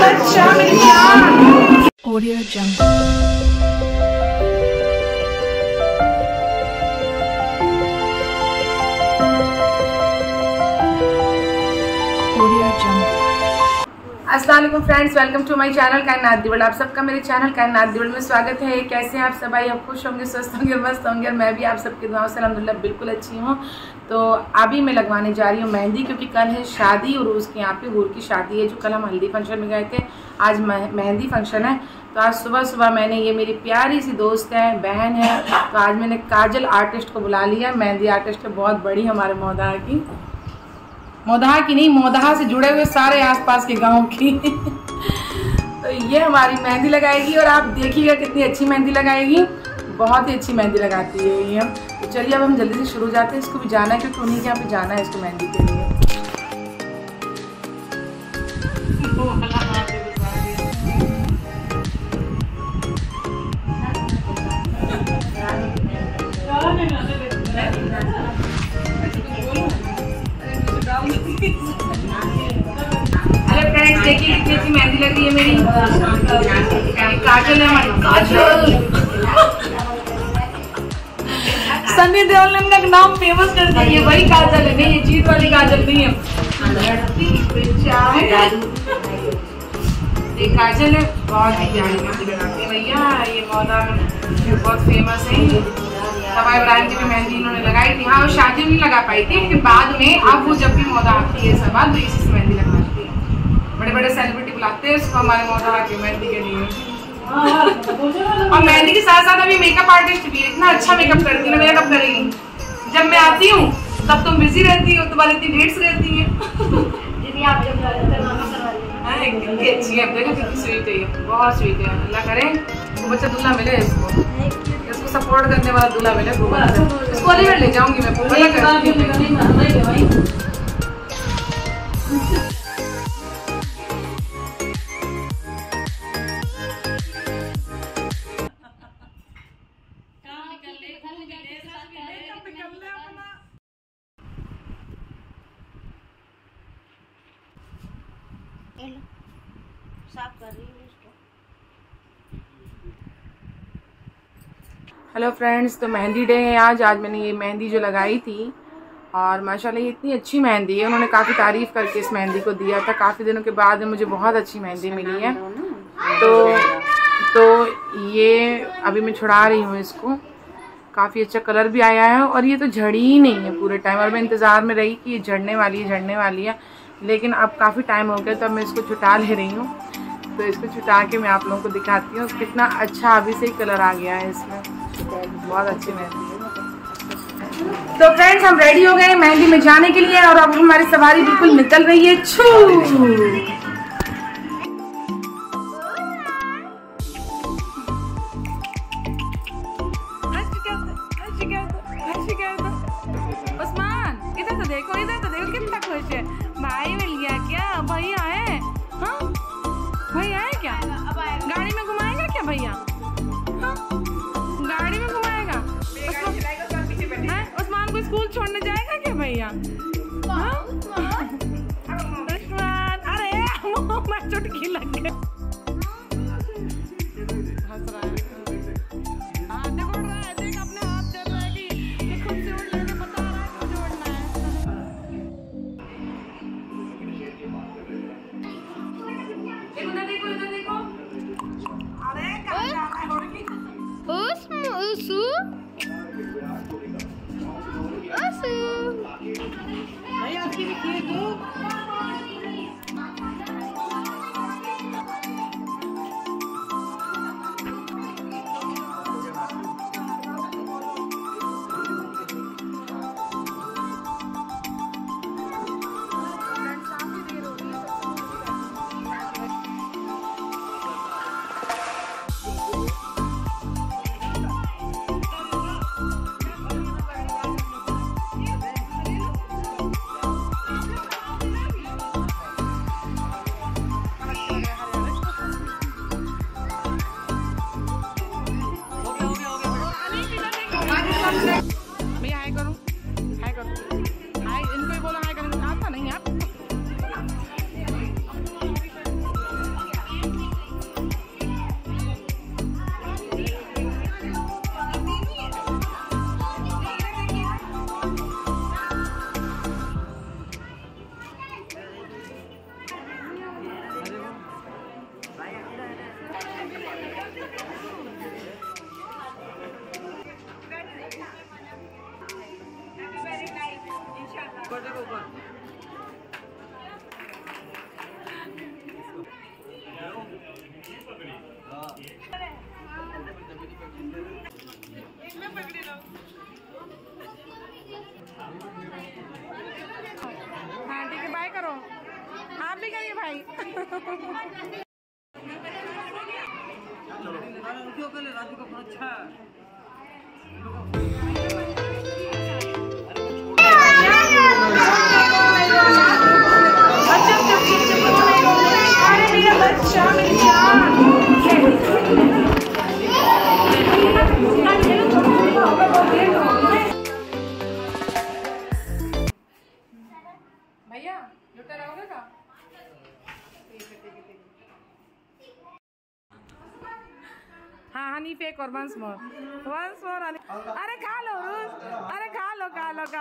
अच्छा मेरी जान। Audio Jungle। अस्सलाम वालेकुम friends, welcome to my channel Kainaat the world. आप सबका मेरे चैनल कायनात दी वर्ल्ड में स्वागत है। कैसे हैं आप सब? भाई आप खुश होंगे, स्वस्थ होंगे, मस्त होंगे। मैं भी आप सबके दुआओं से अल्हम्दुलिल्लाह बिल्कुल अच्छी हूँ। तो अभी मैं लगवाने जा रही हूँ मेहंदी, क्योंकि कल है शादी और उसके यहाँ पे हूर की शादी है। जो कल हम हल्दी फंक्शन में गए थे, आज मेहंदी फंक्शन है। तो आज सुबह सुबह मैंने, ये मेरी प्यारी सी दोस्त है, बहन है, तो आज मैंने काजल आर्टिस्ट को बुला लिया। मेहंदी आर्टिस्ट है बहुत बड़ी, हमारे मौदहा की नहीं, मौदहा से जुड़े हुए सारे आसपास के गांव की। तो ये हमारी मेहंदी लगाएगी और आप देखिएगा कितनी अच्छी मेहंदी लगाएगी। बहुत ही अच्छी मेहंदी लगाती है ये। तो चलिए अब हम जल्दी से शुरू जाते हैं। इसको भी जाना है क्योंकि उन्हीं के यहाँ पे जाना है इसको मेहंदी के लिए। अरे फ्रेंड्स देखिए कितनी अच्छी मेहंदी लग रही है मेरी। काजल है हमारी, काजल। सनी देओल ने अपना नाम फेमस कर दिया। ये वही काजल है, नहीं ये जीत वाली काजल नहीं है। ये काजल है, बहुत ही प्यारी मेहंदी लगाती है भैया। ये मौदा बहुत फेमस है। सवा इब्राहिम की भी मेहंदी इन्होंने लगाई थी। हाँ, शादी में नहीं लगा पाई थी, लेकिन बाद में अब वो जब भी मौदा आती है सभा, तो इसी से मेहंदी लगाती है। बड़े बड़े सेलिब्रिटी बुलाते हैं उसको हमारे मौदा की मेहंदी के लिए। और मेहंदी के साथ साथ अभी मेकअप आर्टिस्ट भी है। इतना अच्छा मेकअप करती है ना। मेरा कब करेगी? जब मैं आती हूँ तब तुम बिजी रहती हो, तुम्हारी इतनी डेट्स रहती है। कितनी अच्छी है, देखो कितनी स्वीट है ये, बहुत स्वीट है। अल्लाह करे वो बच्चा दूल्हा मिले इसको सपोर्ट करने वाला दूल्हा मिले। इसको अलीगढ़ ले जाऊंगी मैं। साफ कर रही हूँ इसको। हेलो फ्रेंड्स, तो मेहंदी डे है आज। मैंने ये मेहंदी जो लगाई थी, और माशाल्लाह ये इतनी अच्छी मेहंदी है। उन्होंने काफ़ी तारीफ़ करके इस मेहंदी को दिया था। काफ़ी दिनों के बाद मुझे बहुत अच्छी मेहंदी मिली है। तो ये अभी मैं छुड़ा रही हूँ इसको। काफ़ी अच्छा कलर भी आया है, और ये तो झड़ी ही नहीं है पूरे टाइम। और मैं इंतज़ार में रही कि ये झड़ने वाली है, लेकिन अब काफ़ी टाइम हो गया, तो अब मैं इसको छुटा ले रही हूँ। तो इसको छुटा के मैं आप लोगों को दिखाती हूँ कितना अच्छा अभी से ही कलर आ गया है इसमें। बहुत अच्छी मेहंदी है। तो फ्रेंड्स हम रेडी हो गए मेहंदी में जाने के लिए, और अब हमारी सवारी बिल्कुल निकल रही है। छू कितना खुश है। भाई मिल गया क्या? भाई आए? हाँ भाई आए क्या? गाड़ी में घुमाएगा क्या भैया? हाँ? गाड़ी में घुमाएगा? उस्मान को स्कूल छोड़ने जाएगा क्या भैया? हाँ? उस्मान, अरे मैं चुटकी लग गई। हंस रहा है। हाँ देखो रहा है, देख अपने हाथ चल रहा है कि खुद से उड़ लेके बता रहा है मुझे उड़ना है। इधर देखो। अरे कहाँ जा रहा है लड़की? आप भी करिए भाई। भैया लुटा रहोगे का? हाँ हनीफ एक और वंस मोर अरे खा लो अरे खा लो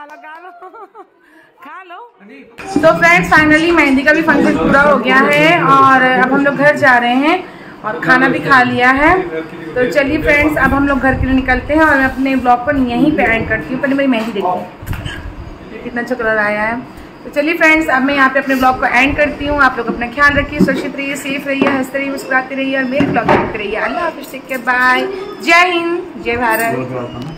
खा लो। तो फ्रेंड्स फाइनली मेहंदी का भी फंक्शन पूरा हो गया है और अब हम लोग घर जा रहे हैं और खाना भी खा लिया है। तो चलिए फ्रेंड्स अब हम लोग घर के लिए निकलते हैं और मैं अपने ब्लॉग को यहीं पे एंड करती हूँ। पहले मेरी मेहंदी देखो कितना अच्छा कलर आया है। तो चलिए फ्रेंड्स अब मैं यहाँ पे अपने ब्लॉग को एंड करती हूँ। आप लोग अपना ख्याल रखिए, सुरक्षित रहिए, सेफ रहिए, हंसते रहिए, मुस्कुराते रहिए और मेरे ब्लॉग देखते रहिए। अल्लाह हाफिज़, टेक केयर, बाय, जय हिंद, जय भारत।